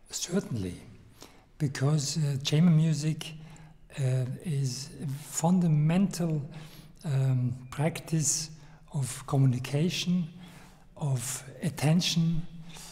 Certainly, because chamber music is a fundamental practice of communication, of attention,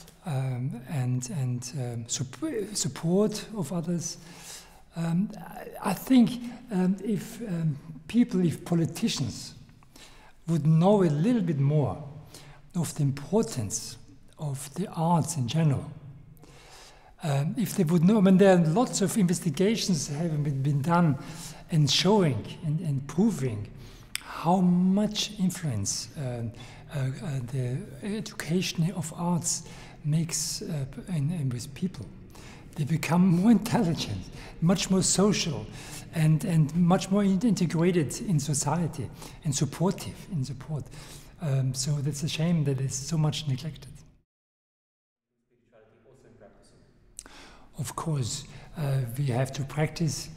and support of others. I think if politicians would know a little bit more of the importance of the arts in general, if they would know, I mean, there are lots of investigations having been done and showing and proving how much influence the education of arts makes with people. They become more intelligent, much more social, and much more integrated in society and supportive in support. So that's a shame that it's so much neglected. Spirituality also in practicing? Of course, we have to practice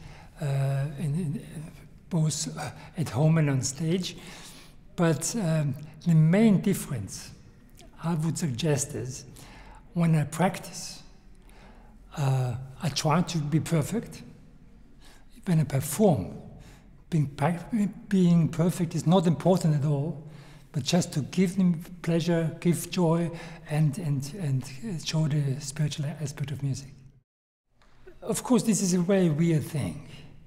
both at home and on stage, but the main difference I would suggest is when I practice, I try to be perfect. When I perform, being perfect is not important at all, but just to give them pleasure, give joy, and show the spiritual aspect of music. Of course, this is a very weird thing.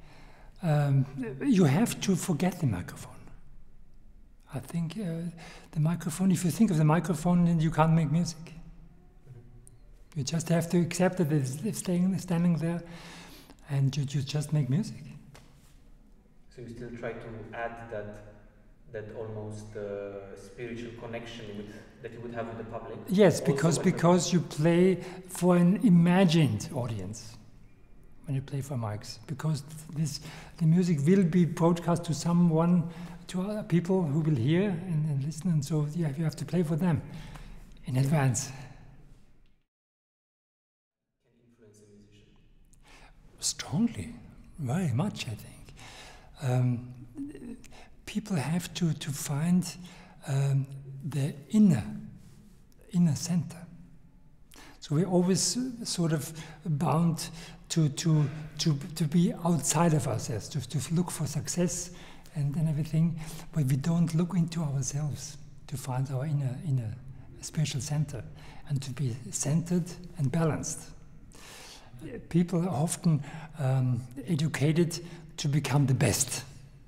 You have to forget the microphone. I think the microphone, if you think of the microphone, then you can't make music. You just have to accept that it's standing there, and you just make music. So you still try to add that almost spiritual connection that you would have with the public? Yes, because you play for an imagined audience when you play for mics, because the music will be broadcast to someone, to other people who will hear and listen, and so yeah, you have to play for them in advance. Strongly, very much, I think. People have to find the inner center. So we're always sort of bound to be outside of ourselves, to look for success and everything, but we don't look into ourselves to find our inner spiritual center and to be centered and balanced. People are often educated to become the best.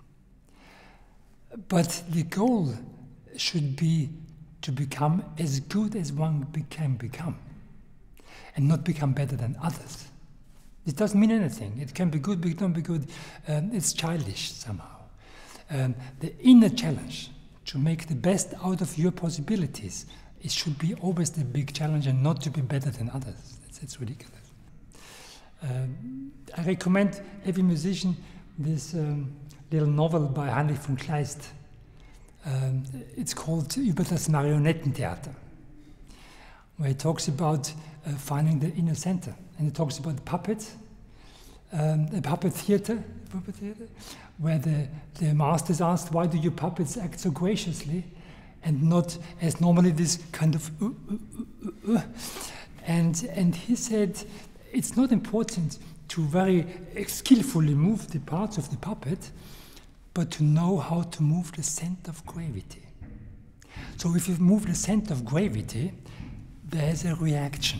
But the goal should be to become as good as one can become, and not become better than others. It doesn't mean anything. It can be good, but it can't be good. It's childish somehow. The inner challenge to make the best out of your possibilities, it should be always the big challenge, and not to be better than others. That's ridiculous. I recommend every musician this little novel by Heinrich von Kleist. It's called Über das Marionettentheater, where he talks about finding the inner center. And he talks about puppets, a puppet theater, where the masters asked, why do your puppets act so graciously and not as normally this kind of And he said, it's not important to very skillfully move the parts of the puppet, but to know how to move the center of gravity. So if you move the center of gravity, there's a reaction.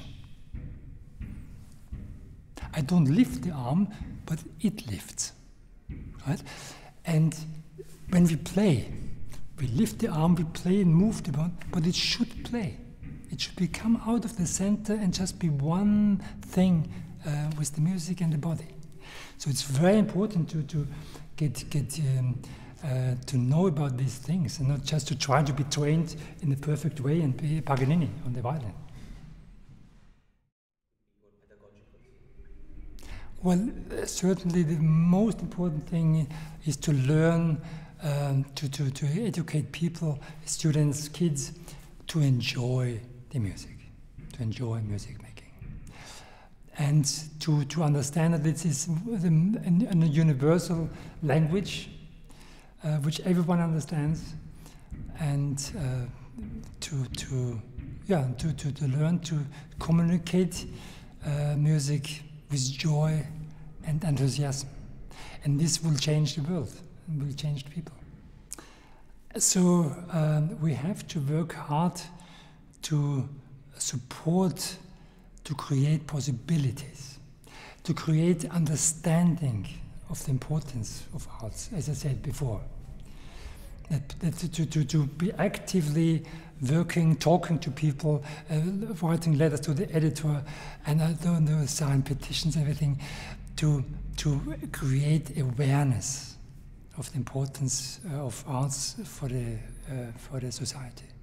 I don't lift the arm, but it lifts, right? And when we play, we lift the arm, we play and move the bone, but it should play. It should come out of the center and just be one thing with the music and the body. So it's very important to get to know about these things, and not just to try to be trained in the perfect way and be Paganini on the violin. Well, certainly the most important thing is to learn to educate people, students, kids, to enjoy the music, to enjoy music making. And to understand that this is a universal language which everyone understands, and to learn to communicate music with joy and enthusiasm. And this will change the world, and will change people. So we have to work hard to support, to create possibilities, to create understanding of the importance of arts, as I said before. To be actively working, talking to people, writing letters to the editor, and I don't know, sign petitions, everything, to create awareness of the importance of arts for the society.